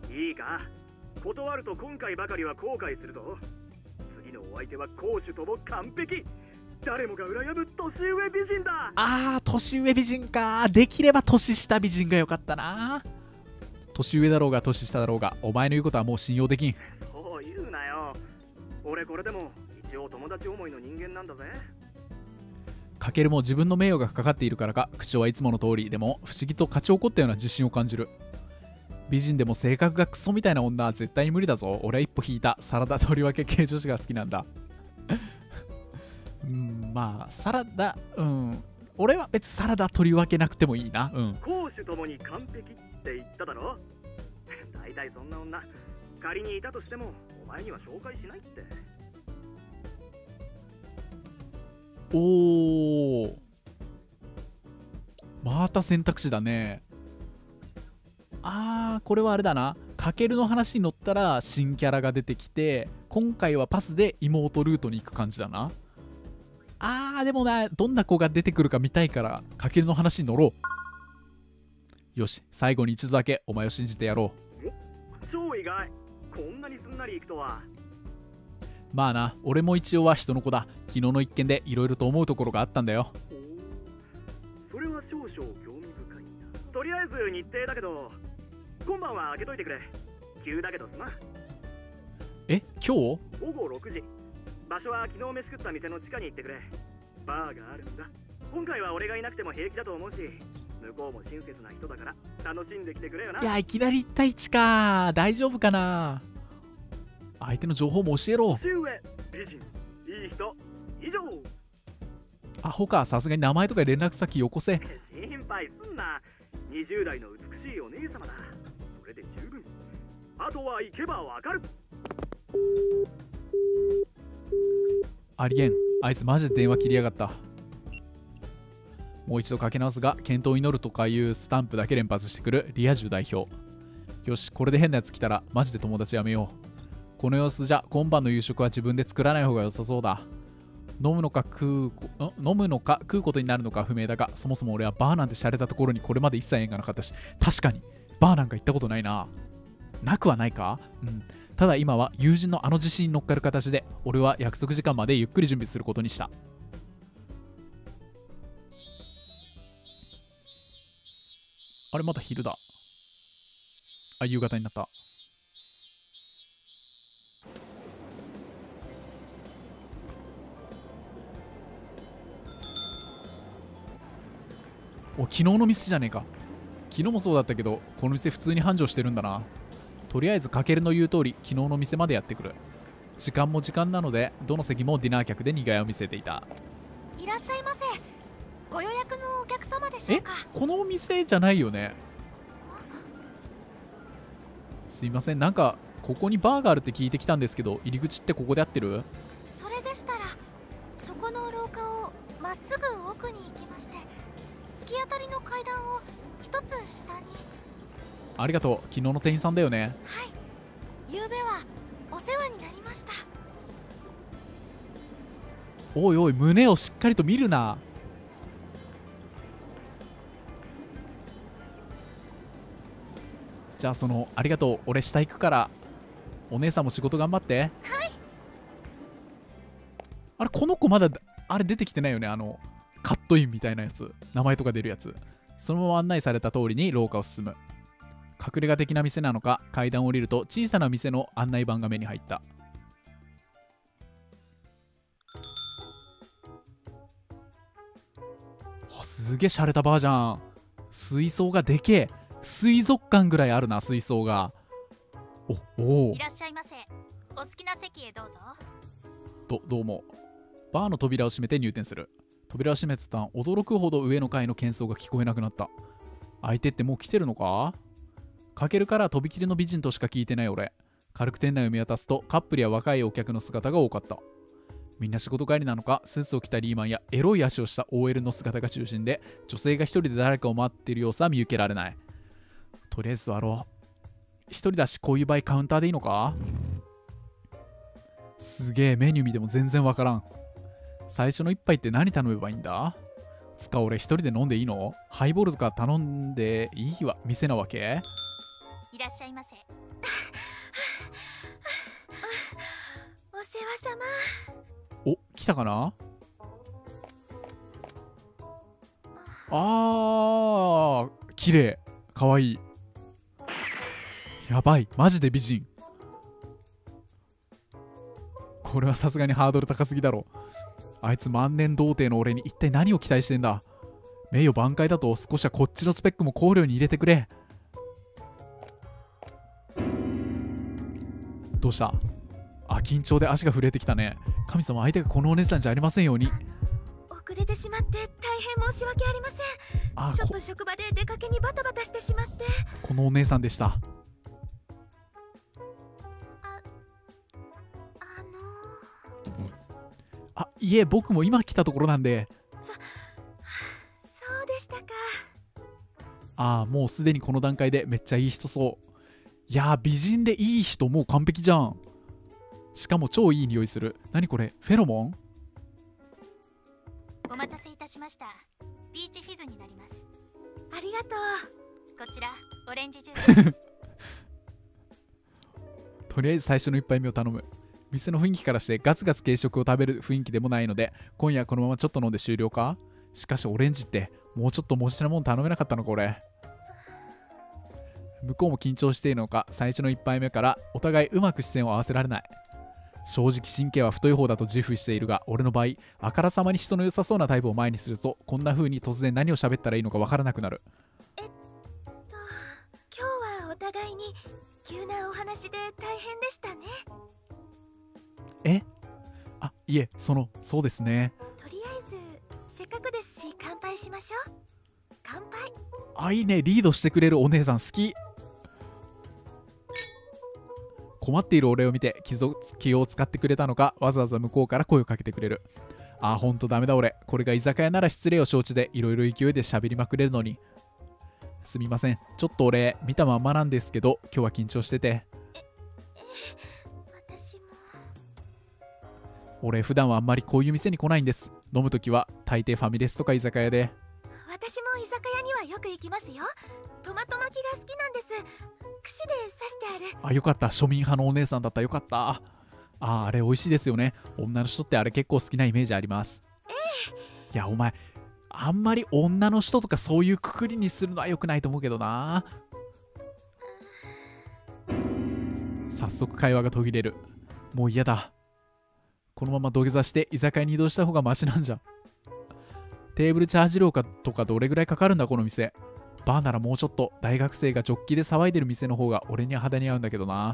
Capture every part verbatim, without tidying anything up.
いいか、断ると今回ばかりは後悔するぞ。次のお相手は攻守とも完璧。誰もが羨む年上美人だ。 あー、年上美人か。できれば年下美人がよかったな。年上だろうが年下だろうが、お前の言うことはもう信用できん。 そう言うなよ。俺これでも一応友達思いの人間なんだぜ。 かけるも自分の名誉がかかっているからか、口調はいつもの通り。でも不思議と勝ち怒ったような自信を感じる。美人でも性格がクソみたいな女は絶対に無理だぞ。俺は一歩引いた。サラダとりわけ系女子が好きなんだ。うん、まあサラダ、うん、俺は別にサラダ取り分けなくてもいいな。うん。 攻守ともに完璧って言っただろ。大体そんな女仮にいたとしてもお前には紹介しないって。 おー、また選択肢だね。あー、これはあれだな。かけるの話に乗ったら新キャラが出てきて、今回はパスで妹ルートに行く感じだな。あー、でもな、どんな子が出てくるか見たいから、かけるの話に乗ろう。よし、最後に一度だけお前を信じてやろう。 超意外。こんなにすんなりいくとは。 まあな、俺も一応は人の子だ。昨日の一件でいろいろと思うところがあったんだよ。 それは少々興味深いな。とりあえず日程だけど、今晩は開けといてくれ。急だけどすまん。 え、今日？ 午後ろくじ。場所は昨日飯食った店の地下に行ってくれ。バーがあるんだ。今回は俺がいなくても平気だと思うし、向こうも親切な人だから楽しんできてくれよな。 いや、いきなりいち対いちか。大丈夫かな。相手の情報も教えろ。 年上美人いい人以上。 アホか。さすがに名前とか連絡先よこせ。 心配すんな。にじゅう代の美しいお姉様だ。それで十分。あとは行けばわかる。 ありえん。あいつマジで電話切りやがった。もう一度かけ直すが、健闘を祈るとかいうスタンプだけ連発してくるリア充代表。よし、これで変なやつ来たらマジで友達やめよう。この様子じゃ今晩の夕食は自分で作らない方が良さそうだ。飲むのか食う飲むのか食うことになるのか不明だが、そもそも俺はバーなんて洒落たところにこれまで一切縁がなかったし、確かにバーなんか行ったことないな。なくはないか。うん。ただ今は友人のあの自信に乗っかる形で、俺は約束時間までゆっくり準備することにした。あれ、まだ昼だ。あ、夕方になった。お、昨日の店じゃねえか。昨日もそうだったけど、この店普通に繁盛してるんだな。とりあえずかけるの言う通り、昨日の店までやってくる。時間も時間なので、どの席もディナー客でにぎわいを見せていた。 いらっしゃいませ。ご予約のお客様でしょうか。 え、このお店じゃないよね。すいません、なんかここにバーがあるって聞いてきたんですけど、入り口ってここで合ってる？ それでしたらそこの廊下をまっすぐ奥に行きまして、突き当たりの階段を一つ下に。 ありがとう。昨日の店員さんだよね。 はい、昨べはお世話になりました。 おいおい、胸をしっかりと見るな。じゃあ、そのありがとう、俺下行くから、お姉さんも仕事頑張って。 はい。 あれ、この子まだあれ出てきてないよね。あのカットインみたいなやつ、名前とか出るやつ。そのまま案内された通りに廊下を進む。隠れ家的な店なのか、階段を降りると小さな店の案内板が目に入った。あ、すげえ洒落たバーじゃん。水槽がでけえ。水族館ぐらいあるな、水槽が。おお、 いらっしゃいませ。お好きな席へどうぞ。 どどうも。バーの扉を閉めて入店する。扉を閉めた途端、驚くほど上の階の喧騒が聞こえなくなった。相手ってもう来てるのか？かけるからとびきりの美人としか聞いてない俺。軽く店内を見渡すと、カップルや若いお客の姿が多かった。みんな仕事帰りなのか、スーツを着たリーマンやエロい足をした オーエル の姿が中心で、女性が一人で誰かを待っている様子は見受けられない。とりあえず座ろう。一人だし、こういう場合カウンターでいいのか？すげえ、メニュー見ても全然わからん。最初の一杯って何頼めばいいんだ？つか俺一人で飲んでいいの？ハイボールとか頼んでいいわ店なわけ？ いらっしゃいませ。 世話様。 お、来たかな。あー、綺麗、かわいい。やばい、マジで美人。これはさすがにハードル高すぎだろ。あいつ万年童貞の俺に一体何を期待してんだ。名誉挽回だと少しはこっちのスペックも考慮に入れてくれ。どうした。あ、緊張で足が震えてきたね。神様、相手がこのお姉さんじゃありませんように。 遅れてしまって大変申し訳ありません。 あ、 ちょっと職場で出かけにバタバタしてしまって。 このお姉さんでした。 あ、あのー、 あ、いえ、僕も今来たところなんで。 そそうでしたか。 ああ、もうすでにこの段階でめっちゃいい人そう。いやー、美人でいい人、もう完璧じゃん。しかも超いい匂いする。何これ、フェロモン。 お待たせいたしました。ピーチフィズになります。ありがとう。こちらオレンジジュースです。 とりあえず最初の一杯目を頼む。店の雰囲気からしてガツガツ軽食を食べる雰囲気でもないので、今夜このままちょっと飲んで終了か。しかしオレンジってもうちょっともしなもん頼めなかったのか俺。向こうも緊張しているのか、最初の一杯目からお互いうまく視線を合わせられない。正直神経は太い方だと自負しているが、俺の場合あからさまに人の良さそうなタイプを前にすると、こんな風に突然何を喋ったらいいのかわからなくなる。 えっと今日はお互いに急なお話で大変でしたね。 え、あ、いえ、そのそうですね。 とりあえずせっかくですし乾杯しましょう。乾杯。 あ、いいね、リードしてくれるお姉さん好き。困っている俺を見て気を使ってくれたのか、わざわざ向こうから声をかけてくれる。あー、ほんとダメだ俺。これが居酒屋なら失礼を承知でいろいろ勢いで喋りまくれるのに。すみません、ちょっと俺見たまんまなんですけど、今日は緊張してて。 ええ私も。 俺普段はあんまりこういう店に来ないんです。飲むときは大抵ファミレスとか居酒屋で。 私も居酒屋にはよく行きますよ。トマト巻きが好きなんです。串で刺してある。 あ、よかった、庶民派のお姉さんだった。よかった。あー、あれ美味しいですよね。女の人ってあれ結構好きなイメージあります。 ええいやお前、あんまり女の人とかそういうくくりにするのは良くないと思うけどな。早速会話が途切れる。もう嫌だ。このまま土下座して居酒屋に移動した方がマシなんじゃ。テーブルチャージ料かとかどれぐらいかかるんだこの店。バーならもうちょっと。大学生がジョッキで騒いでる店の方が俺には肌に合うんだけどな。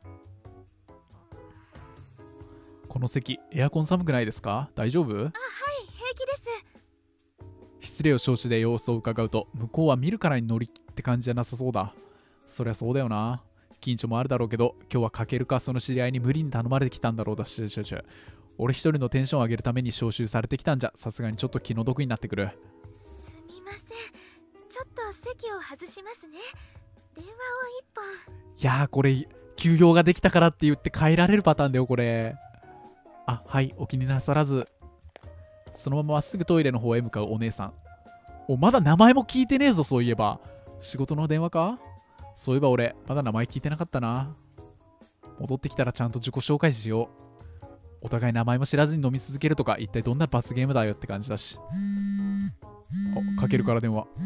この席エアコン寒くないですか。大丈夫。 あ、はい、平気です。 失礼を承知で様子を伺うと、向こうは見るからに乗りって感じじゃなさそうだ。そりゃそうだよな。緊張もあるだろうけど、今日はかけるかその知り合いに無理に頼まれてきたんだろうだし、俺一人のテンションを上げるために招集されてきたんじゃ、さすがにちょっと気の毒になってくる。 すみません、ちょっと席を外しますね。電話を一本。 いやー、これ休業ができたからって言って帰られるパターンだよこれ。あ、はい、お気になさらず。そのまままっすぐトイレの方へ向かうお姉さん。お、まだ名前も聞いてねえぞ。そういえば仕事の電話か。そういえば俺まだ名前聞いてなかったな。戻ってきたらちゃんと自己紹介しよう。お互い名前も知らずに飲み続けるとか一体どんな罰ゲームだよって感じだし。あ、かけるから電話。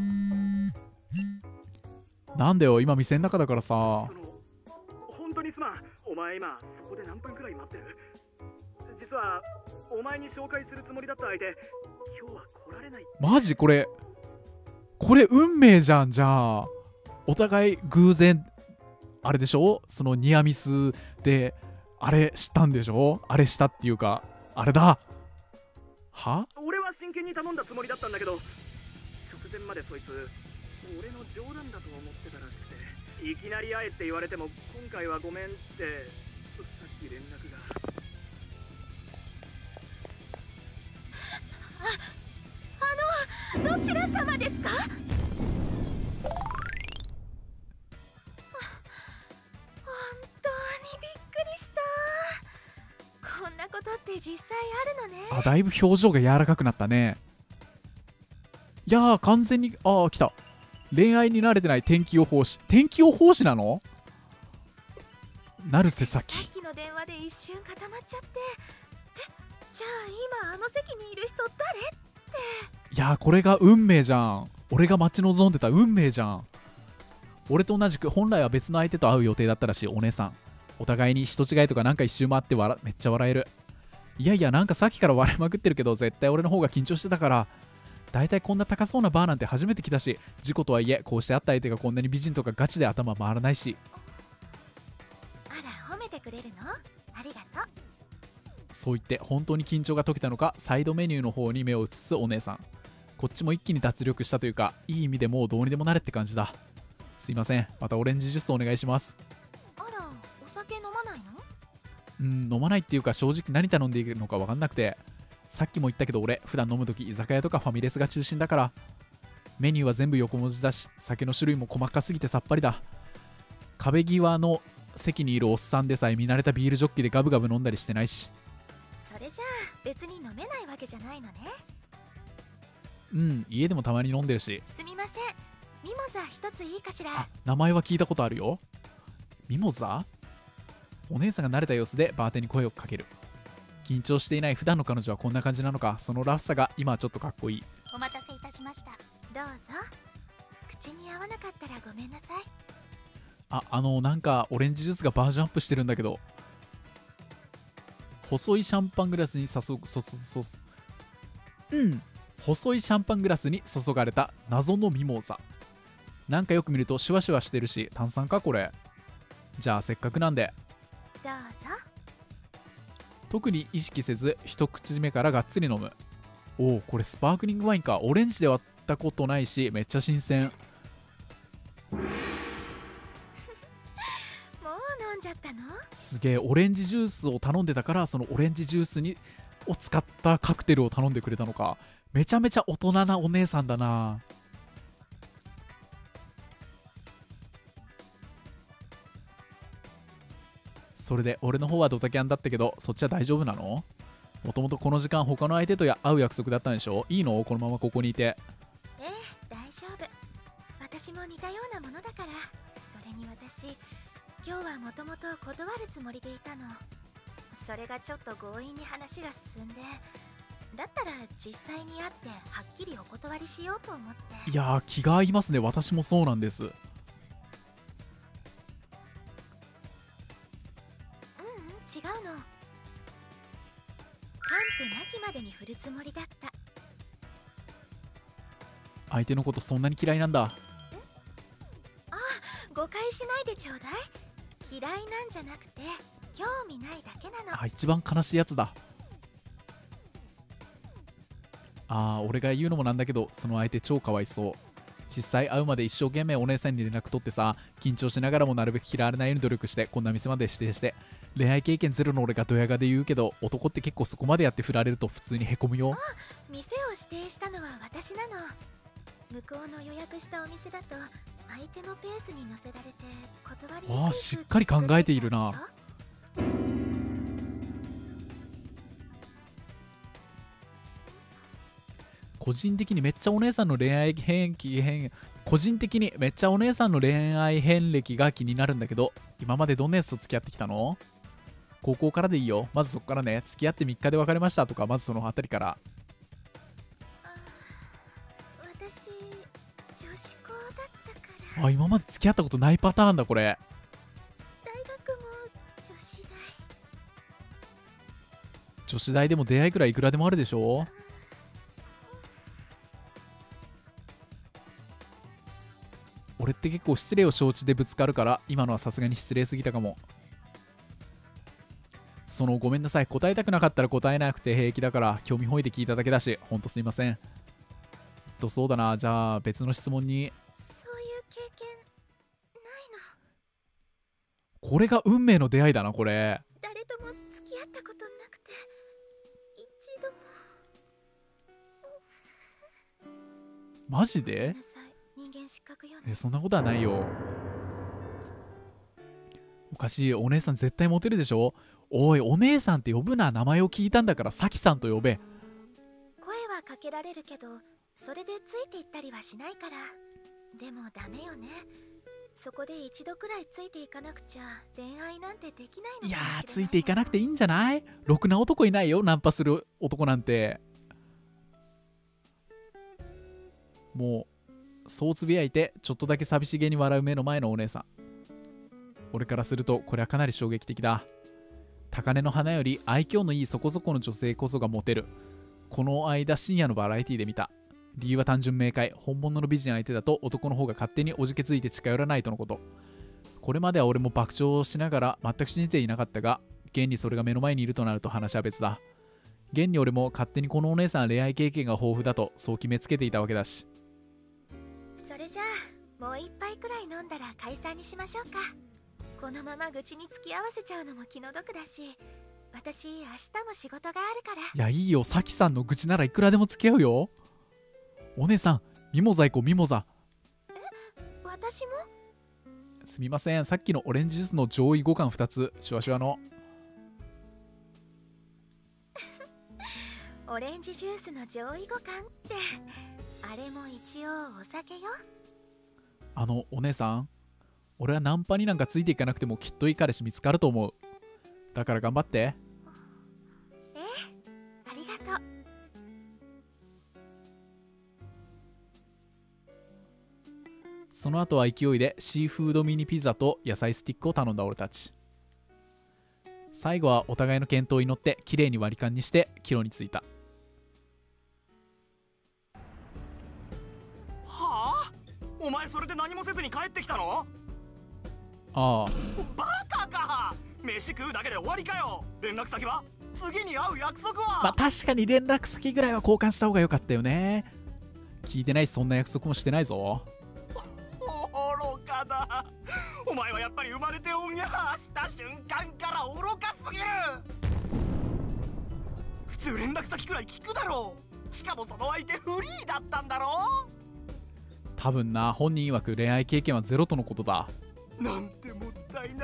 なんだよ、今店の中だからさ。 本当にすまん。お前今そこで何分くらい待ってる。実はお前に紹介するつもりだった相手、今日は来られない。 マジこれこれ運命じゃん。じゃあお互い偶然あれでしょ。そのニアミスであれしたんでしょ。あれしたっていうかあれだ。は？ 俺は真剣に頼んだつもりだったんだけど、直前までそいつ俺の冗談だと思ってたらしくて、いきなり会えって言われても今回はごめんってさっき連絡が。 あ、あのどちら様ですか。こんなことって実際あるのね。 あ、だいぶ表情が柔らかくなったね。いやー、完全に、あー来た。恋愛に慣れてない天気予報士。天気予報士なの？ 成瀬さ咲。 っきの電話で一瞬固まっちゃって、え、じゃあ今あの席にいる人誰って。 いやー、これが運命じゃん。俺が待ち望んでた運命じゃん。俺と同じく本来は別の相手と会う予定だったらしい。お姉さん、お互いに人違いとかなんか一周回って笑めっちゃ笑える。いやいや、なんかさっきから笑いまくってるけど、絶対俺の方が緊張してたから。だいたいこんな高そうなバーなんて初めて来たし、事故とはいえこうして会った相手がこんなに美人とかガチで頭回らないし。 あら、褒めてくれるの？ありがとう。 そう言って本当に緊張が解けたのか、サイドメニューの方に目を移すお姉さん。こっちも一気に脱力したというか、いい意味でもうどうにでもなれって感じだ。すいません、またオレンジジュースお願いします。 あら、お酒飲まないの？ うん、飲まないっていうか、正直何頼んでいいのか分かんなくて。さっきも言ったけど、俺普段飲むとき居酒屋とかファミレスが中心だから。メニューは全部横文字だし、酒の種類も細かすぎてさっぱりだ。壁際の席にいるおっさんでさえ見慣れたビールジョッキでガブガブ飲んだりしてないし。 それじゃあ別に飲めないわけじゃないのね。 うん、家でもたまに飲んでるし。 すみません、ミモザ一ついいかしら。 あ、名前は聞いたことあるよ。ミモザ？お姉さんが慣れた様子でバーテンに声をかける。緊張していない普段の彼女はこんな感じなのか。そのラフさが今はちょっとかっこいい。 お待たせいたしました。どうぞ。口に合わなかったらごめんなさい。 あ、あのなんかオレンジジュースがバージョンアップしてるんだけど。細いシャンパングラスに注ぐ、そそそそうん細いシャンパングラスに注がれた謎のミモザ。なんかよく見るとシュワシュワしてるし、炭酸かこれ。じゃあせっかくなんで。 どうぞ。 特に意識せず一口目からがっつり飲む。おお、これスパークリングワインか。オレンジで割ったことないし、めっちゃ新鮮。 もう飲んじゃったの？ すげえ、オレンジジュースを頼んでたから、そのオレンジジュースにを使ったカクテルを頼んでくれたのか。めちゃめちゃ大人なお姉さんだな。それで俺の方はドタキャンだったけど、そっちは大丈夫なの？もともとこの時間他の相手と会う約束だったんでしょ？いいの？このままここにいて。 ええ、大丈夫。私も似たようなものだから。それに私、今日はもともと断るつもりでいたの。それがちょっと強引に話が進んで、だったら実際に会ってはっきりお断りしようと思って。 いやー、気が合いますね。私もそうなんです。 違うの。完膚なきまでに振るつもりだった。 相手のことそんなに嫌いなんだ。 あ、誤解しないでちょうだい。嫌いなんじゃなくて興味ないだけなの。 あ、一番悲しいやつだ。あー、俺が言うのもなんだけど、その相手超かわいそう。実際会うまで一生懸命お姉さんに連絡取ってさ、緊張しながらもなるべく嫌われないように努力して、こんな店まで指定して。恋愛経験ゼロの俺がドヤ顔で言うけど、男って結構そこまでやって振られると普通にへこむよ。 店を指定したのは私なの。向こうの予約したお店だと相手のペースに乗せられて断りにくい。 あー、しっかり考えているな。個人的にめっちゃお姉さんの恋愛遍歴変個人的にめっちゃお姉さんの恋愛遍歴が気になるんだけど、今までどんなやつと付き合ってきたの？高校からでいいよ。まずそこからね。付き合ってみっかで別れましたとか、まずそのあたりから。 私、女子校だったから。 あ、今まで付き合ったことないパターンだこれ。 大学も女子大。 女子大でも出会いくらいいくらでもあるでしょ。俺って結構失礼を承知でぶつかるから、今のはさすがに失礼すぎたかも。そのごめんなさい、答えたくなかったら答えなくて平気だから、興味本位で聞いただけだし、ほんとすいません。とそうだな、じゃあ別の質問に。 そういう経験ないの？ これが運命の出会いだなこれ。 誰とも付き合ったことなくて一度も。 マジで？ ごめんなさい、人間失格よね。 え、そんなことはないよ。おかしい、お姉さん絶対モテるでしょ。おい、お姉さんって呼ぶな。名前を聞いたんだからさきさんと呼べ。 声はかけられるけど、それでついていったりはしないから。でもダメよね。 そこで一度くらいついていかなくちゃ恋愛なんてできないのかもしれない。 いやー、ついていかなくていいんじゃない？ろくな男いないよ、ナンパする男なんて。もうそうつぶやいてちょっとだけ寂しげに笑う目の前のお姉さん。俺からするとこれはかなり衝撃的だ。高嶺の花より愛嬌のいいそこそこの女性こそがモテる。この間深夜のバラエティで見た。理由は単純明快。本物の美人相手だと男の方が勝手におじけついて近寄らないとのこと。これまでは俺も爆笑しながら全く信じていなかったが、現にそれが目の前にいるとなると話は別だ。現に俺も勝手にこのお姉さんは恋愛経験が豊富だとそう決めつけていたわけだし。 それじゃあもう一杯くらい飲んだら解散にしましょうか。このまま愚痴に付き合わせちゃうのも気の毒だし、私明日も仕事があるから。 いやいいよ、さきさんの愚痴ならいくらでも付き合うよ。お姉さん、ミモザ行こう、ミモザ。 え、私も？ すみません、さっきのオレンジジュースの上位互換ふたつ、シュワシュワの。 オレンジジュースの上位互換ってあれも一応お酒よ。 あのお姉さん、俺はナンパになんかついていかなくてもきっといい彼氏見つかると思う。だから頑張って。 ええ、ありがとう。 その後は勢いでシーフードミニピザと野菜スティックを頼んだ俺たち。最後はお互いの健闘を祈ってきれいに割り勘にして帰路に着いた。 はあ？お前それで何もせずに帰ってきたの？ ああ、 バカか。飯食うだけで終わりかよ。連絡先は？次に会う約束は？ まあ確かに連絡先ぐらいは交換した方が良かったよね。聞いてないし、そんな約束もしてないぞ。 愚かだ。お前はやっぱり生まれておんぎゃーした瞬間から愚かすぎる。普通連絡先くらい聞くだろう。しかもその相手フリーだったんだろ。 多分な、本人曰く恋愛経験はゼロとのことだ。 なんてもったいない。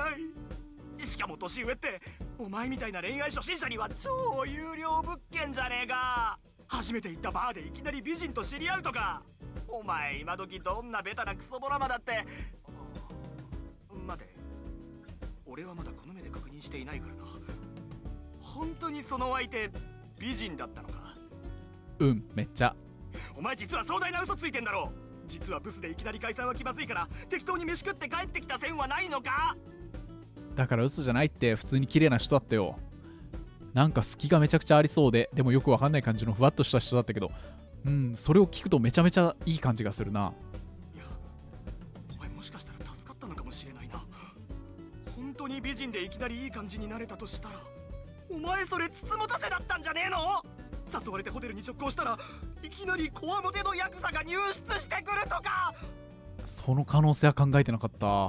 しかも年上ってお前みたいな恋愛初心者には超有料物件じゃねえか。初めて行ったバーでいきなり美人と知り合うとか。お前今時どんなベタなクソドラマだって。待て、俺はまだこの目で確認していないからな。本当にその相手美人だったのか？ うん、めっちゃ。 お前実は壮大な嘘ついてんだろ。実はブスでいきなり解散は気まずいから適当に飯食って帰ってきた線はないのか？ だから嘘じゃないって、普通に綺麗な人だったよ。なんか隙がめちゃくちゃありそうで、でもよくわかんない感じのふわっとした人だったけど、うん、それを聞くとめちゃめちゃいい感じがするな。 いや、お前もしかしたら助かったのかもしれないな。本当に美人でいきなりいい感じになれたとしたら、お前それつつもたせだったんじゃねえの？誘われてホテルに直行したらいきなりコワモテのヤクザが入室してくるとか。 その可能性は考えてなかった。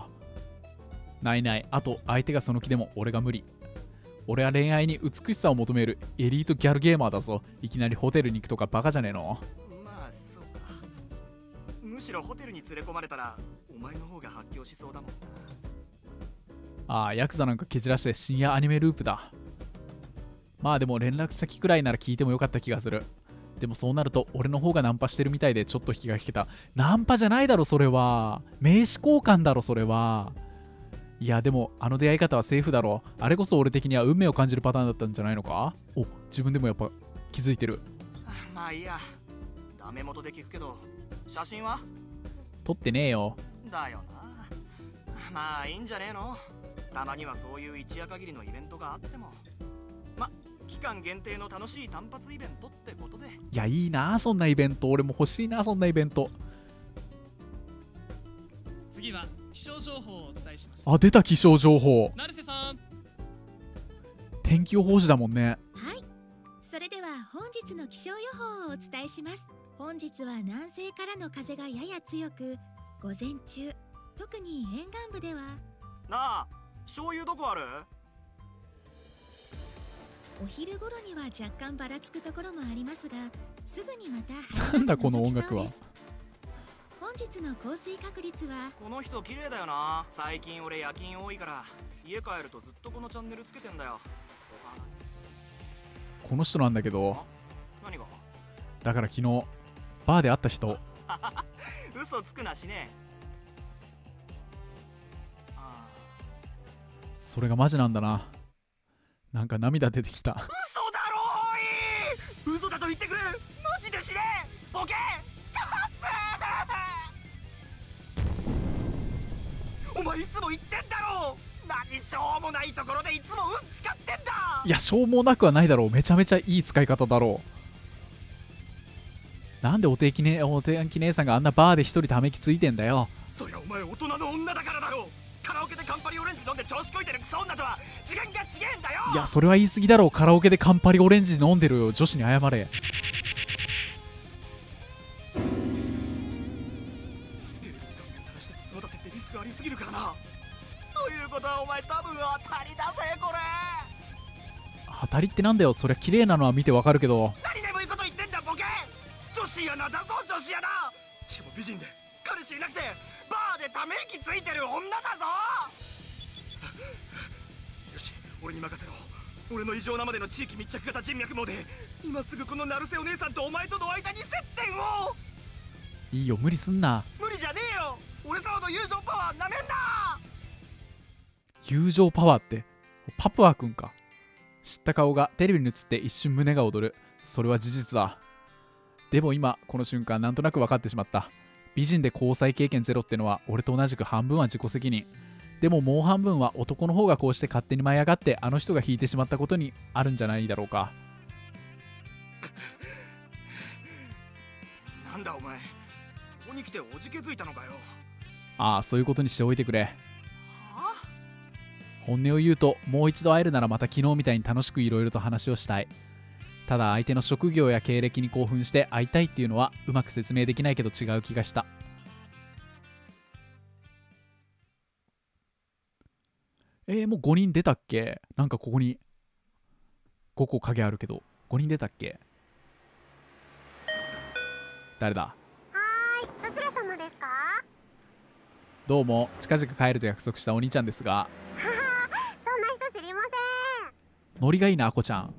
ないない。あと相手がその気でも俺が無理。俺は恋愛に美しさを求めるエリートギャルゲーマーだぞ。いきなりホテルに行くとかバカじゃねえの？ まあそうか。むしろホテルに連れ込まれたらお前の方が発狂しそうだもんな。 ああ、ヤクザなんか蹴散らして深夜アニメループだ。まあでも連絡先くらいなら聞いてもよかった気がする。でもそうなると俺の方がナンパしてるみたいでちょっと引きが引けた。ナンパじゃないだろそれは。名刺交換だろそれは。いやでもあの出会い方はセーフだろ。あれこそ俺的には運命を感じるパターンだったんじゃないのか。お、自分でもやっぱ気づいてる。 まあいいや、ダメ元で聞くけど写真は撮ってねえよ。 だよな。まあいいんじゃねえの。たまにはそういう一夜限りのイベントがあっても。ま、期間限定の楽しい単発イベントってことで。 いやいいなそんなイベント。俺も欲しいなそんなイベント。 次は気象情報をお伝えします。 あ、出た気象情報。 成瀬さん。 天気予報士だもんね。 はい、それでは本日の気象予報をお伝えします。本日は南西からの風がやや強く、午前中特に沿岸部では。 なあ、醤油どこある？ お昼頃には若干ばらつくところもありますが、すぐにまた晴れなんだこの音楽は。 本日の降水確率は。 この人綺麗だよな。最近俺夜勤多いから家帰るとずっとこのチャンネルつけてんだよ。 この人なんだけど。 何が？ だから昨日バーで会った人。 嘘つくなしね。 それがマジなんだな。なんか涙出てきた。 嘘だろおい。嘘だと言ってくれ。マジで死ねボケ。お前いつも言ってんだろ。何しょうもないところでいつも運使ってんだ。 いや、しょうもなくはないだろう。めちゃめちゃいい使い方だろう。なんでお天気ねお天気姉さんがあんなバーで一人ため息ついてんだよ。 そりゃお前大人の女だからだろう。カラオケでカンパリオレンジ飲んで調子こいてるクソ女とは次元が違えんだよ。 いや、それは言い過ぎだろう。カラオケでカンパリオレンジ飲んでる女子に謝れ。 ありすぎるからな。ということはお前多分当たりだぜこれ。 当たりってなんだよ。そりゃ綺麗なのは見てわかるけど。 何眠いこと言ってんだボケ。女子アナだぞ女子アナ。しかも美人で彼氏いなくてバーでため息ついてる女だぞ。よし俺に任せろ。俺の異常なまでの地域密着型人脈網で今すぐこの成瀬お姉さんとお前との間に接点を。 いいよ、無理すんな。 無理じゃねえよ。俺様の友情パワーなめんな。 友情パワーってパプア君か。知った顔がテレビに映って一瞬胸が躍る。それは事実だ。でも今この瞬間なんとなく分かってしまった。美人で交際経験ゼロってのは俺と同じく半分は自己責任。でももう半分は男の方がこうして勝手に舞い上がってあの人が引いてしまったことにあるんじゃないだろうか。 なんだお前、ここに来ておじけづいたのかよ。 ああ、そういうことにしておいてくれ。 はあ、 本音を言うと、もう一度会えるならまた昨日みたいに楽しくいろいろと話をしたい。ただ相手の職業や経歴に興奮して会いたいっていうのはうまく説明できないけど違う気がした。えー、もうごにん出たっけ。なんかここにごこ影あるけどごにん出たっけ。誰だ。 はーい、どちら様ですか？ どうも、近々帰ると約束したお兄ちゃんですが。 ははそんな人知りません。 ノリがいいな、あこちゃん。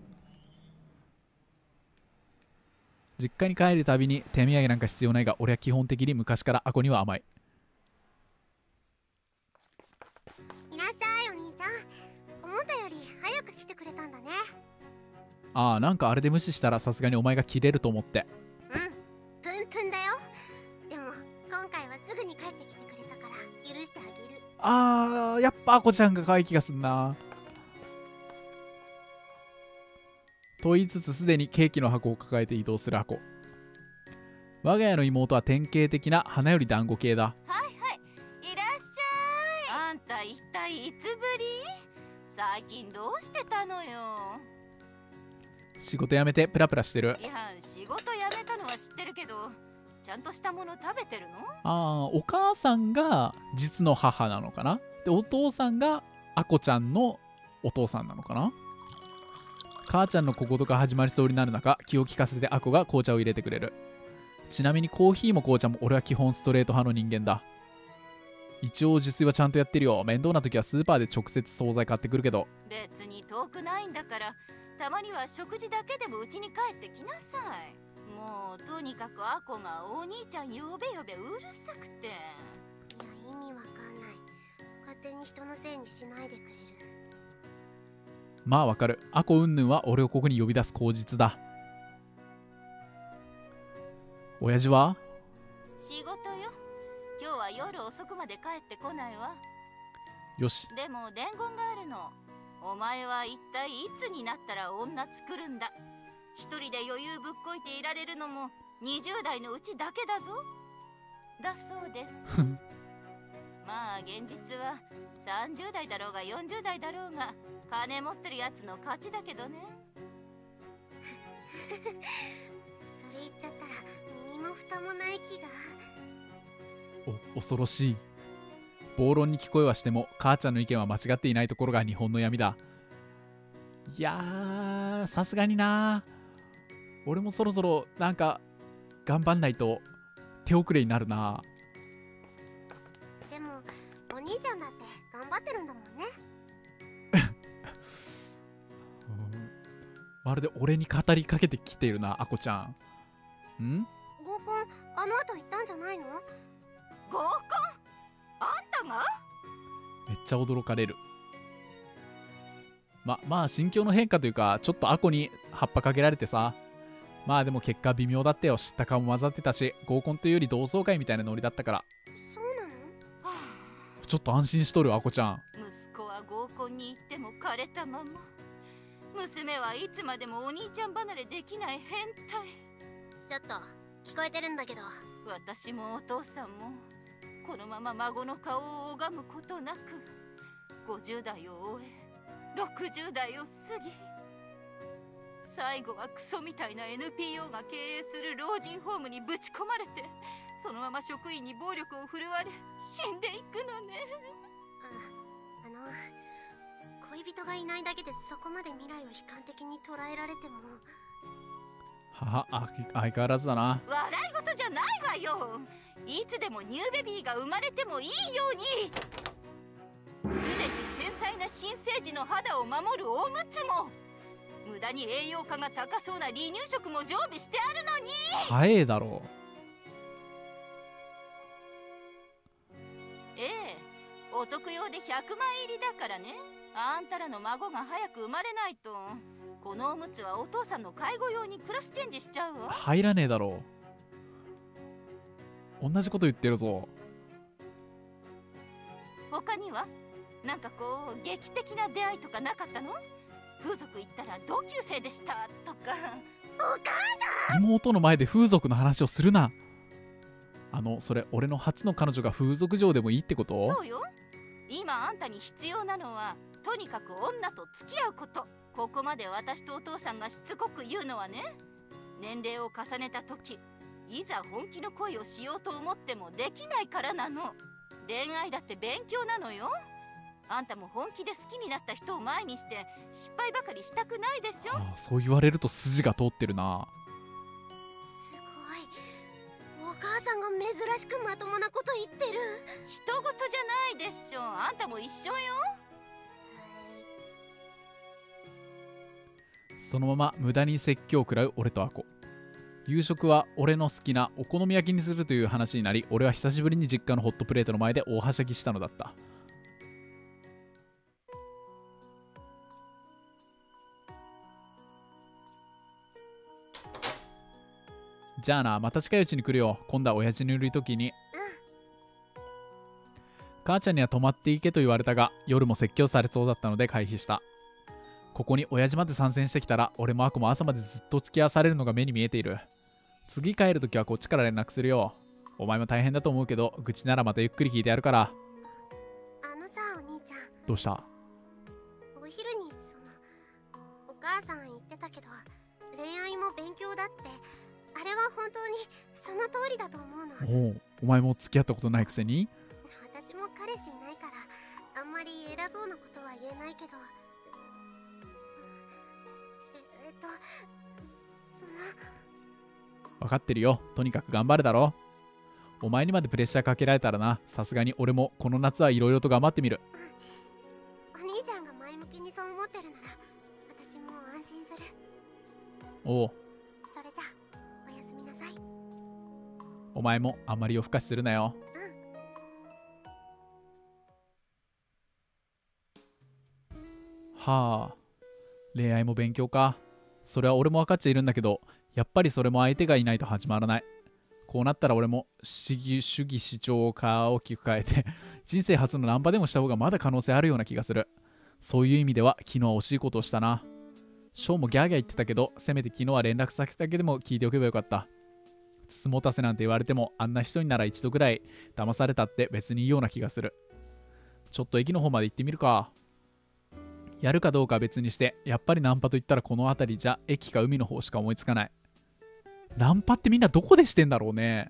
実家に帰るたびに手土産なんか必要ないが、俺は基本的に昔からあこには甘い。 いらっしゃいお兄ちゃん。思ったより早く来てくれたんだね。 ああ、なんかあれで無視したらさすがにお前がキレると思って。 うん、プンプンだよ。でも今回はすぐに帰ってきてくれたから許してあげる。 あー、やっぱあこちゃんが可愛い気がすんな。と言いつつすでにケーキの箱を抱えて移動するあこ。我が家の妹は典型的な花より団子系だ。 はいはい、いらっしゃい。あんた一体いつぶり？最近どうしてたのよ。 仕事辞めてプラプラしてる。 いや、仕事辞めたのは知ってるけど、ちゃんとしたもの食べてるの？ あー、お母さんが実の母なのかな。でお父さんがあこちゃんのお父さんなのかな。母ちゃんの小言が始まりそうになる中、気を利かせてあこが紅茶を入れてくれる。ちなみにコーヒーも紅茶も俺は基本ストレート派の人間だ。一応自炊はちゃんとやってるよ。面倒な時はスーパーで直接惣菜買ってくるけど。 別に遠くないんだから、たまには食事だけでもうちに帰ってきなさい。もうとにかくあこがお兄ちゃん呼べ呼べうるさくて。 いや意味わかんない。勝手に人のせいにしないでくれる？ まあわかる。あこうんぬんは俺をここに呼び出す口実だ。親父は？ 仕事よ。今日は夜遅くまで帰ってこないわ。 よし。 でも伝言があるの。お前は一体いつになったら女作るんだ。一人で余裕ぶっこいていられるのもにじゅう代のうちだけだぞ。だそうです。まあ現実はさんじゅう代だろうがよんじゅう代だろうが金持ってるやつの勝ちだけどね。 それ言っちゃったら身も蓋もない気が。 お、恐ろしい。暴論に聞こえはしても母ちゃんの意見は間違っていないところが日本の闇だ。いやー、さすがにな。俺もそろそろなんか頑張んないと手遅れになるな。 でもお兄ちゃんだって頑張ってるんだもんね。 まるで俺に語りかけてきているな、あこちゃん。ん？ 合コンあの後行ったんじゃないの？ 合コン？あんたが？ めっちゃ驚かれる。 ままあ心境の変化というか、ちょっとアコに葉っぱかけられてさ。まあでも結果微妙だったよ。知った顔も混ざってたし、合コンというより同窓会みたいなノリだったから。 そうなの？ ちょっと安心しとるアコちゃん。 息子は合コンに行っても枯れたまま、娘はいつまでもお兄ちゃん離れできない変態。 ちょっと聞こえてるんだけど、 私もお父さんもこのまま孫の顔を拝むことなくごじゅう代を終えろくじゅう代を過ぎ、最後はクソみたいな エヌピーオー が経営する老人ホームにぶち込まれて、そのまま職員に暴力を振るわれ死んでいくのね。 ああの恋人がいないだけでそこまで未来を悲観的に捉えられても。 ははあ、相変わらずだな。 笑い事じゃないわよ。いつでもニューベビーが生まれてもいいように、すでに繊細な新生児の肌を守るおむつも、無駄に栄養価が高そうな離乳食も常備してあるのに。 早えだろええ、お得用でひゃくまん入りだからね。あんたらの孫が早く生まれないと、このおむつはお父さんの介護用にクラスチェンジしちゃうわ。 入らねえだろう。同じこと言ってるぞ。 他にはなんかこう劇的な出会いとかなかったの？風俗行ったら同級生でしたとか。 お母さん！ 妹の前で風俗の話をするな。あのそれ俺の初の彼女が風俗嬢でもいいってこと？ そうよ。今あんたに必要なのはとにかく女と付き合うこと。ここまで私とお父さんがしつこく言うのはね、年齢を重ねた時いざ本気の恋をしようと思ってもできないからなの。恋愛だって勉強なのよ。あんたも本気で好きになった人を前にして失敗ばかりしたくないでしょ。 ああ、そう言われると筋が通ってるな。 すごい、お母さんが珍しくまともなこと言ってる。 人事じゃないでしょ。あんたも一緒よ。 そのまま無駄に説教を食らう俺とアコ。夕食は俺の好きなお好み焼きにするという話になり、俺は久しぶりに実家のホットプレートの前で大はしゃぎしたのだった。じゃあな、また近いうちに来るよ。今度は親父にいる時に。母ちゃんには泊まっていけと言われたが、夜も説教されそうだったので回避した。ここに親父まで参戦してきたら、俺もアコも朝までずっと付き合わされるのが目に見えている。次帰るときはこっちから連絡するよ。お前も大変だと思うけど、愚痴ならまたゆっくり聞いてやるから。 あのさ、お兄ちゃん、 どうした？ お昼にそのお母さん言ってたけど、恋愛も勉強だって。あれは本当にその通りだと思うの。 おう、お前も付き合ったことないくせに？ 私も彼氏いないからあんまり偉そうなことは言えないけど、ええっとその分かってるよ。とにかく頑張るだろ。お前にまでプレッシャーかけられたらな、さすがに俺もこの夏はいろいろと頑張ってみる。 お兄ちゃんが前向きにそう思ってるなら私も安心する。 おう、 それじゃおやすみなさい。 お前もあんまり夜更かしするなよ。はあ、恋愛も勉強か。それは俺も分かっちゃいるんだけど、やっぱりそれも相手がいないと始まらない。こうなったら俺も主義主義主張を大きく変えて人生初のナンパでもした方がまだ可能性あるような気がする。そういう意味では昨日は惜しいことをしたな。ショーもギャーギャー言ってたけど、せめて昨日は連絡先だけでも聞いておけばよかった。つつもたせなんて言われても、あんな人になら一度ぐらい騙されたって別にいいような気がする。ちょっと駅の方まで行ってみるか。やるかどうかは別にして、やっぱりナンパと言ったらこの辺りじゃ駅か海の方しか思いつかない。ナンパってみんなどこでしてんだろうね。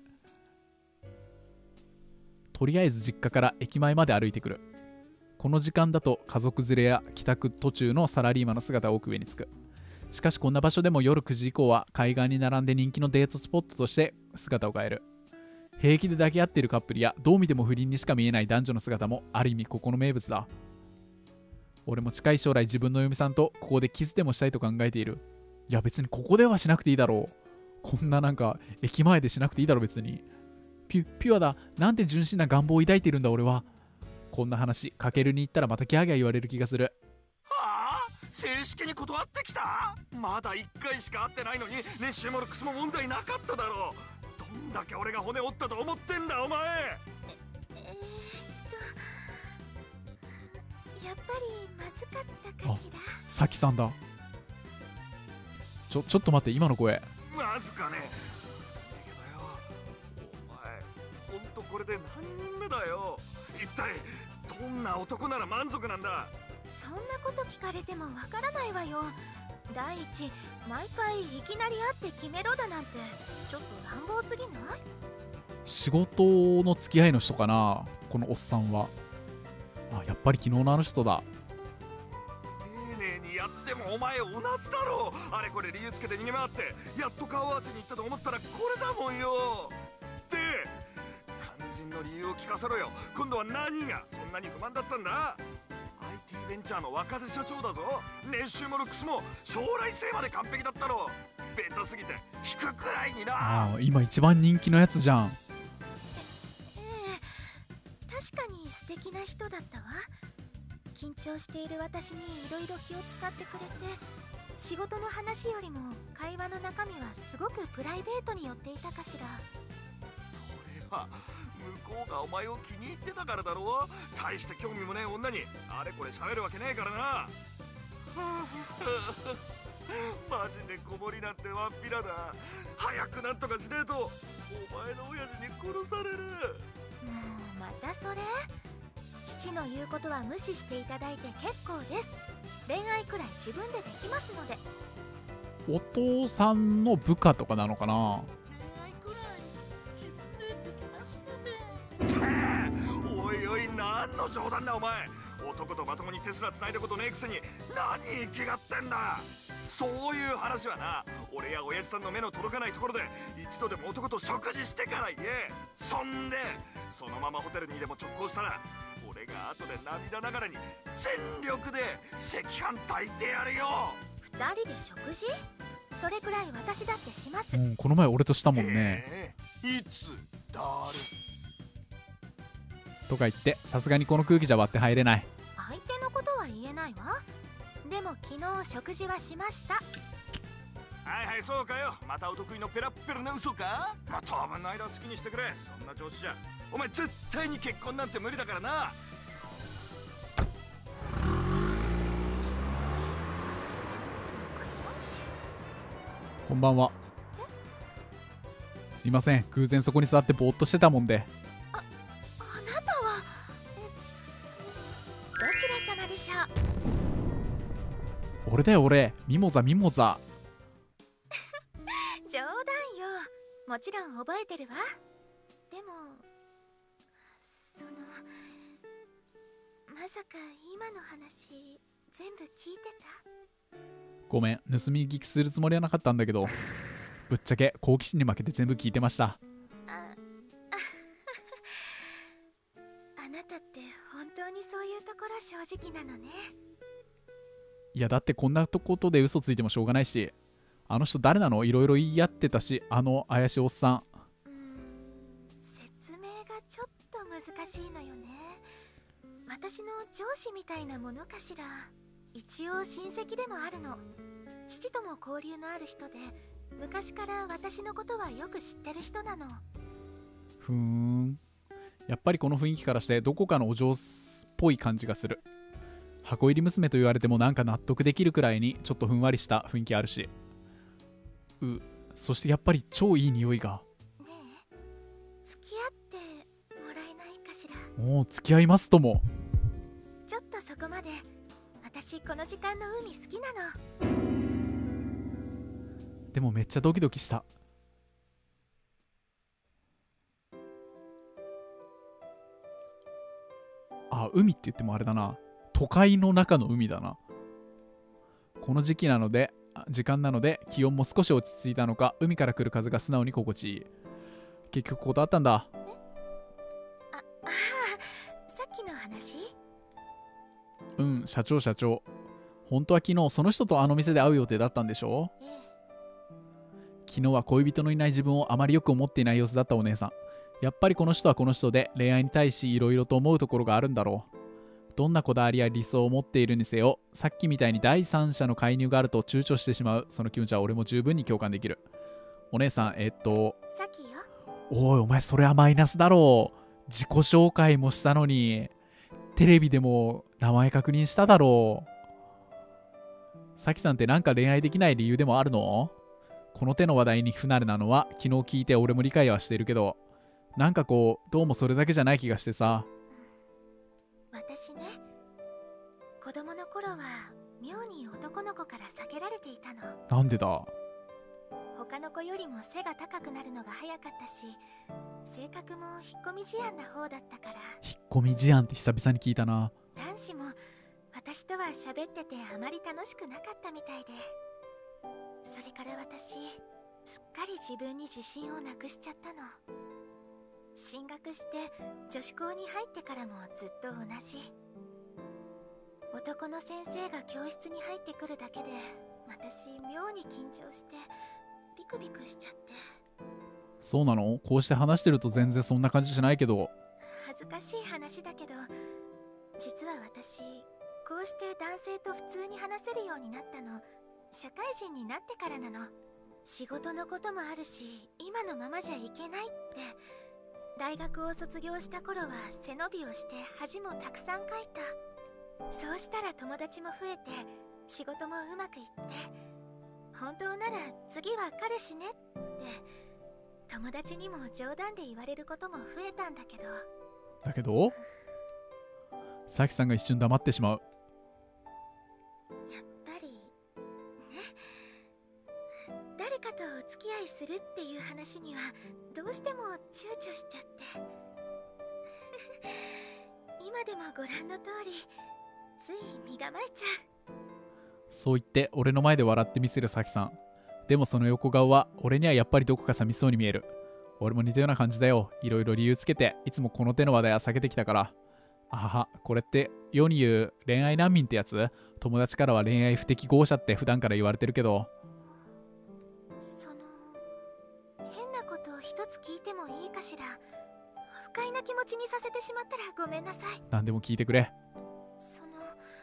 とりあえず実家から駅前まで歩いてくる。この時間だと家族連れや帰宅途中のサラリーマンの姿が多く目につく。しかしこんな場所でも夜くじ以降は海岸に並んで人気のデートスポットとして姿を変える。平気で抱き合っているカップルやどう見ても不倫にしか見えない男女の姿もある意味ここの名物だ。俺も近い将来自分の嫁さんとここでキスでもしたいと考えている。いや別にここではしなくていいだろう。こんななんか駅前でしなくていいだろ別に。ピュ、ピュアだ。なんて純真な願望を抱いているんだ俺は。こんな話、かけるに言ったらまたギャーギャー言われる気がする。 はあ、 正式に断ってきた。まだいっかいしか会ってないのにネッシュモルクスも問題なかっただろう。どんだけ俺が骨折ったと思ってんだお前。 えー、っとやっぱりまずかったかしら。 サキさんだ。ちょちょっと待って、今の声まずかね。まずかねえけどよ、お前ほんとこれで何人目だよ。一体どんな男なら満足なんだ。 そんなこと聞かれてもわからないわよ。第一、毎回いきなり会って決めろだなんてちょっと乱暴すぎない？ 仕事の付き合いの人かな、このおっさんは。あ、やっぱり昨日のあの人だ。 丁寧にやってもお前同じだろう。あれこれ理由つけて逃げ回ってやっと顔合わせに行ったと思ったらこれだもんよ。で肝心の理由を聞かせろよ。今度は何がそんなに不満だったんだ。 アイティー ベンチャーの若手社長だぞ。ネッシュモルクスも将来性まで完璧だったろ。ベタすぎて引くくらいにな。 ああ、今一番人気のやつじゃん。 ええ、確かに素敵な人だったわ。緊張している私にいろいろ気を使ってくれて、仕事の話よりも会話の中身はすごくプライベートに寄っていたかしら。 それは向こうがお前を気に入ってたからだろう。大して興味もねえ女にあれこれ喋るわけねえからな。マジで子守なんてワンピラだ。早くなんとかしねえとお前の親父に殺される。 もうまたそれ？父の言うことは無視していただいて結構です。恋愛くらい自分でできますので。 お父さんの部下とかなのかな。 恋愛くらい自分でできますので。おいおい、何の冗談だお前。男とまともに手すら繋いだことねえくせに何生きがってんだ。そういう話はな、俺や親父さんの目の届かないところで一度でも男と食事してから言え。そんでそのままホテルにでも直行したら俺が後で涙ながらに全力で赤飯炊いてやるよ。 二人で食事？それくらい私だってします。 うん、この前俺としたもんね、 えー、いつ誰とか言って、さすがにこの空気じゃ割って入れない。 相手のことは言えないわ。でも昨日食事はしました。 はいはい、そうかよ。またお得意のペラッペラな嘘か。まあ当分の間好きにしてくれ。そんな調子じゃお前絶対に結婚なんて無理だからな。 こんばんは。すいません、偶然そこに座ってぼーっとしてたもんで。 あなたはえっとどちら様でしょう？ 俺だよ俺、ミモザミモザ。 冗談よ。もちろん覚えてるわ。でもそのまさか今の話全部聞いてた？ ごめん、盗み聞きするつもりはなかったんだけど、ぶっちゃけ好奇心に負けて全部聞いてました。 ああなたって本当にそういうところ正直なのね。 いやだってこんなことで嘘ついてもしょうがないし、あの人誰なの？いろいろ言い合ってたし、あの怪しいおっさん。 うーん説明がちょっと難しいのよね。私の上司みたいなものかしら。一応親戚でもあるの。父とも交流のある人で、昔から私のことはよく知ってる人なの。 ふーん、やっぱりこの雰囲気からしてどこかのお嬢っぽい感じがする。箱入り娘と言われてもなんか納得できるくらいにちょっとふんわりした雰囲気あるし、うそしてやっぱり超いい匂いが。 ねえ、付き合ってもらえないかしら。 もう付き合いますとも。 ちょっとそこまで。私この時間の海好きなの。 でもめっちゃドキドキした。あ、海って言ってもあれだな、都会の中の海だな。この時期なので時間なので気温も少し落ち着いたのか、海から来る風が素直に心地いい。結局断ったんだ。 えあああ、さっきの話？ うん、社長社長、本当は昨日その人とあの店で会う予定だったんでしょ。 ええ、 昨日は恋人のいない自分をあまりよく思っていない様子だったお姉さん。やっぱりこの人はこの人で恋愛に対しいろいろと思うところがあるんだろう。 どんなこだわりや理想を持っているにせよ、さっきみたいに第三者の介入があると躊躇してしまうその気持ちは俺も十分に共感できる。お姉さん、えっとさきよ。 おいお前それはマイナスだろう。自己紹介もしたのにテレビでも名前確認しただろう。さきさんってなんか恋愛できない理由でもあるの？この手の話題に不慣れなのは昨日聞いて俺も理解はしているけど、なんかこうどうもそれだけじゃない気がしてさ。 私ね、子供の頃は妙に男の子から避けられていたの。 なんでだ？ 他の子よりも背が高くなるのが早かったし、性格も引っ込み思案な方だったから。 引っ込み思案って久々に聞いたな。 男子も私とは喋っててあまり楽しくなかったみたいで、それから私すっかり自分に自信をなくしちゃったの。進学して女子校に入ってからもずっと同じ。男の先生が教室に入ってくるだけで私妙に緊張してビクビクしちゃって。 そうなの？こうして話してると全然そんな感じしないけど。 恥ずかしい話だけど、実は私こうして男性と普通に話せるようになったの社会人になってからなの。仕事のこともあるし今のままじゃいけないって。大学を卒業した頃は背伸びをして恥もたくさんかいた。そうしたら友達も増えて仕事もうまくいって、本当なら次は彼氏ねって友達にも冗談で言われることも増えたんだけど。 だけどさきさんが一瞬黙ってしまう。 やっぱりね、誰かとお付き合いするっていう話にはどうしても躊躇しちゃって今でもご覧の通りつい身構えちゃう。 そう言って俺の前で笑ってみせるさきさん。でもその横顔は俺にはやっぱりどこか寂しそうに見える。俺も似たような感じだよ。いろいろ理由つけていつもこの手の話題は避けてきたから。あはは、これって世に言う恋愛難民ってやつ？友達からは恋愛不適合者って普段から言われてるけど。 その変なことを一つ聞いてもいいかしら。不快な気持ちにさせてしまったらごめんなさい。 何でも聞いてくれ。 その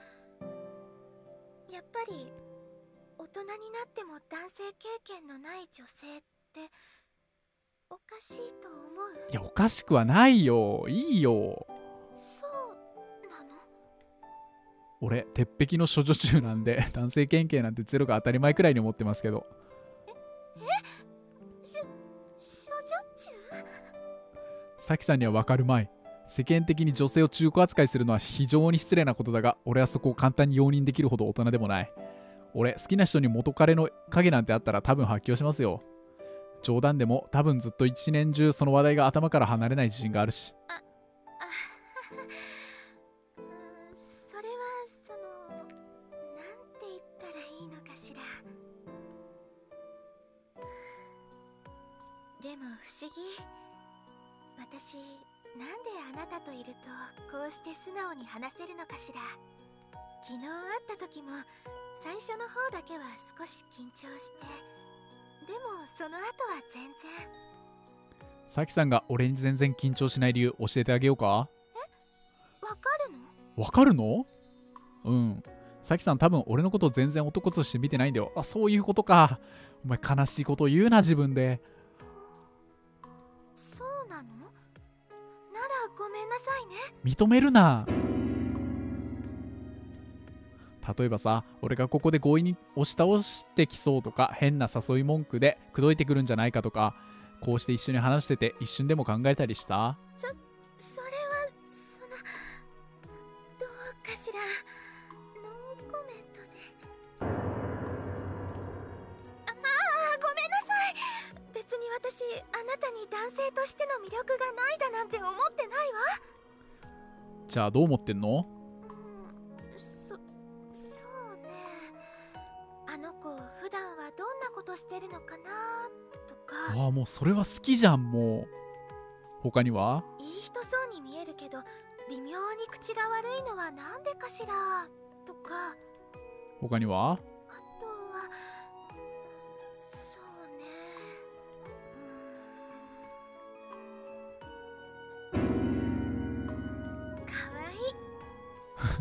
やっぱり大人になっても男性経験のない女性っておかしいと思う？ いやおかしくはないよ。いいよ。 そうなの？ 俺鉄壁の処女中なんで男性経験なんてゼロが当たり前くらいに思ってますけど。 ええしょ処女中？ さきさんには分かるまい。世間的に女性を中古扱いするのは非常に失礼なことだが、俺はそこを簡単に容認できるほど大人でもない。俺好きな人に元彼の影なんてあったら多分発狂しますよ。冗談でも多分ずっと一年中その話題が頭から離れない自信があるし。 ああそれはそのなんて言ったらいいのかしら。でも不思議、私なんであなたといるとこうして素直に話せるのかしら。昨日会った時も最初の方だけは少し緊張して、でもその後は全然。 さきさんが俺に全然緊張しない理由教えてあげようか？ え、わかるの？ わかるの？うん。さきさん多分俺のことを全然男として見てないんだよ。あ、そういうことか。お前悲しいことを言うな自分で。 そうなの？ならごめんなさいね。 認めるな。例えばさ、俺がここで強引に押し倒してきそうとか、変な誘い文句で口説いてくるんじゃないかとか、こうして一緒に話してて一瞬でも考えたりした？ そ、それはそのどうかしら。ノーコメントで。ああー、ごめんなさい。別に私あなたに男性としての魅力がないだなんて思ってないわ。 じゃあどう思ってんの？ うん、そそうね。あの子普段はどんなことしてるのかなとか。 ああ、もうそれは好きじゃん。もう他には？ いい人そうに見えるけど微妙に口が悪いのはなんでかしらとか。 他には？ あとはそうね、うーん、かわいい。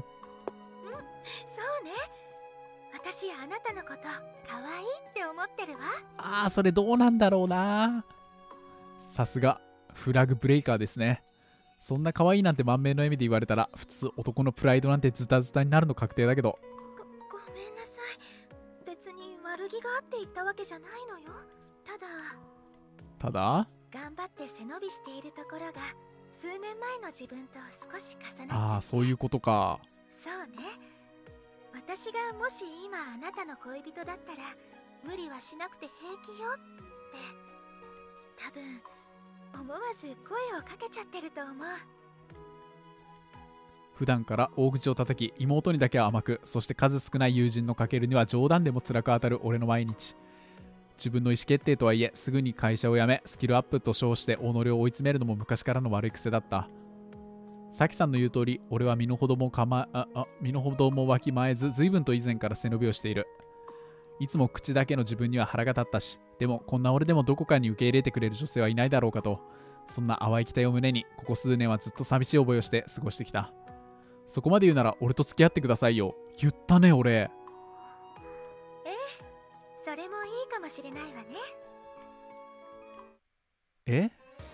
私あなたのこと可愛いって思ってるわ。 あー、それどうなんだろうな。さすがフラグブレイカーですね。そんな可愛いなんて満面の笑みで言われたら、普通男のプライドなんてズタズタになるの確定だけど。 ごごめんなさい。別に悪気があって言ったわけじゃないのよ。ただただ頑張って背伸びしているところが数年前の自分と少し重なっちゃああ、 って。 そういうことか。 そうね。私がもし今あなたの恋人だったら無理はしなくて平気よって多分思わず声をかけちゃってると思う。 普段から大口を叩き、妹にだけは甘く、そして数少ない友人のかけるには冗談でも辛く当たる俺の毎日。自分の意思決定とはいえ、すぐに会社を辞めスキルアップと称して己を追い詰めるのも昔からの悪い癖だった。さきさんの言う通り、俺は身の程もかまああ身の程もわきまえず、随分と以前から背伸びをしている。いつも口だけの自分には腹が立ったし、でもこんな俺でもどこかに受け入れてくれる女性はいないだろうかと、そんな淡い期待を胸にここ数年はずっと寂しい覚えをして過ごしてきた。そこまで言うなら俺と付き合ってくださいよ。言ったね俺。 ええ、それもいいかもしれないわね。 え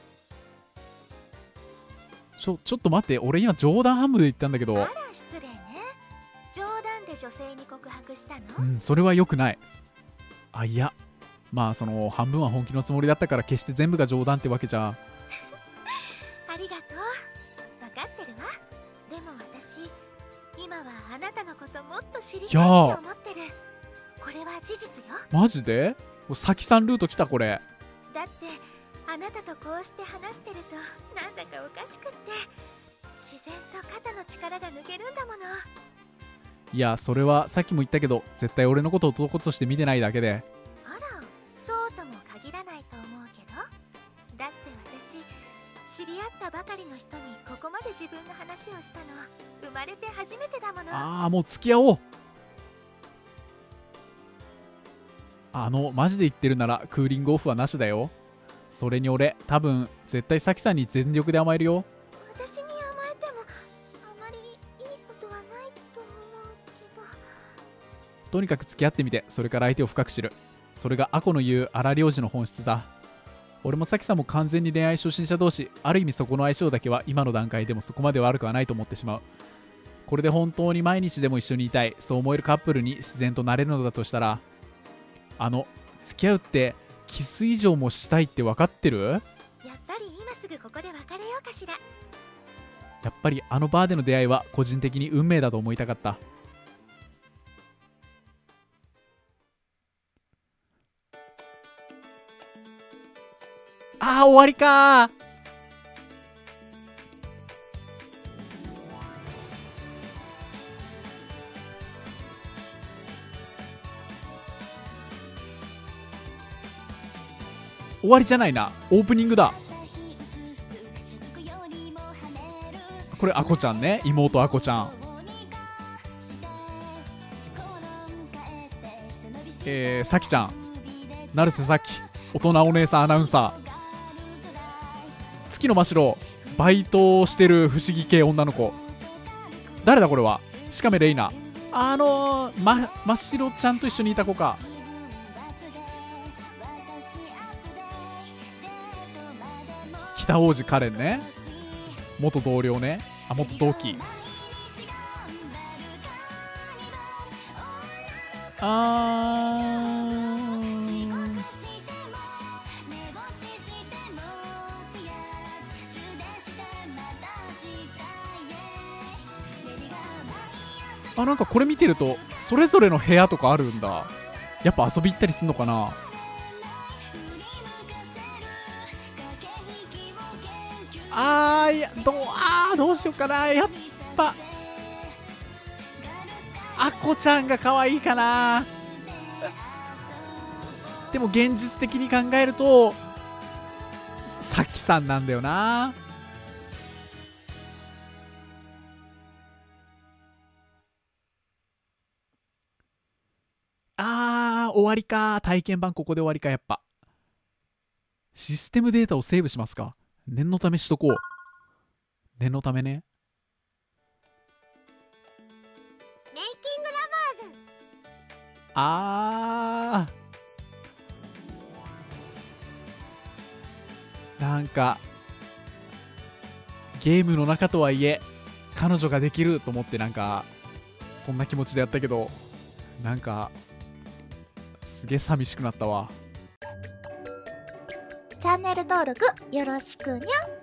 ちょちょっと待って、俺今冗談半分で言ったんだけど。 あら失礼ね。冗談で女性に告白したの？ うん、それは良くない。あ、いや、まあその半分は本気のつもりだったから、決して全部が冗談ってわけじゃ。 ありがとう。分かってるわ。でも私今はあなたのこともっと知りたいって思ってる。これは事実よ。 マジでさきさんルート来たこれ。 だってあなたとこうして話してるとなんだかおかしくって、自然と肩の力が抜けるんだもの。 いや、それはさっきも言ったけど、絶対俺のことを男として見てないだけで。 あら、そうとも限らないと思うけど。だって私知り合ったばかりの人にここまで自分の話をしたの生まれて初めてだもの。 ああ、もう付き合おう。あのマジで言ってるならクーリングオフはなしだよ。それに俺多分絶対さきさんに全力で甘えるよ。 私に甘えてもあまりいいことはないと思うけど。 とにかく付き合ってみて、それから相手を深く知る。それがアコの言う荒領事の本質だ。俺もさきさんも完全に恋愛初心者同士、ある意味そこの相性だけは今の段階でもそこまで悪くはないと思ってしまう。これで本当に毎日でも一緒にいたい、そう思えるカップルに自然となれるのだとしたら、あの付き合うってキス以上もしたいって分かってる？ やっぱり今すぐここで別れようかしら。 やっぱりあのバーでの出会いは個人的に運命だと思いたかった。あー、終わりかー。終わりじゃないな、オープニングだ。これアコちゃんね、妹アコちゃん。えー、さきちゃん、成瀬さき、大人お姉さんアナウンサー、月の真白、バイトをしてる不思議系女の子。誰だこれは。しかめレイナ、あのー、ま真っ白ちゃんと一緒にいた子か。北王子カレンね、元同僚ね、あ、元同期。あー、あ、なんかこれ見てるとそれぞれの部屋とかあるんだ。やっぱ遊び行ったりすんのかな。あー、いや、どう、あー、どうしようかな。やっぱあこちゃんが可愛いかな。でも現実的に考えるとさきさんなんだよな。あー、終わりか。体験版ここで終わりか。やっぱシステムデータをセーブしますか。念のためしとこう。念のためね。 メイキングラバーズ。 あー、なんかゲームの中とはいえ彼女ができると思って、なんかそんな気持ちでやったけど、なんかすげえ寂しくなったわ。 チャンネル登録よろしくにゃん。